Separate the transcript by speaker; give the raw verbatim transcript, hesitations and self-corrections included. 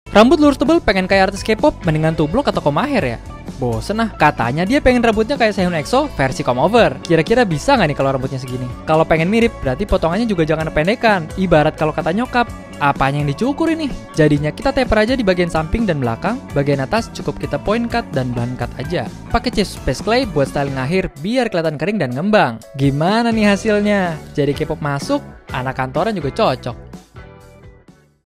Speaker 1: Rambut lurus tebel pengen kayak artis K-pop, mendingan tublok atau comb hair ya? Bosen ah, katanya dia pengen rambutnya kayak Sehun EXO versi comb over. Kira-kira bisa nggak nih kalau rambutnya segini? Kalau pengen mirip, berarti potongannya juga jangan pendekan. Ibarat kalau kata nyokap, apanya yang dicukur ini? Jadinya kita taper aja di bagian samping dan belakang, bagian atas cukup kita point cut dan blunt cut aja. Pakai chips space clay buat styling akhir biar kelihatan kering dan ngembang. Gimana nih hasilnya? Jadi K-pop masuk, anak kantoran juga cocok.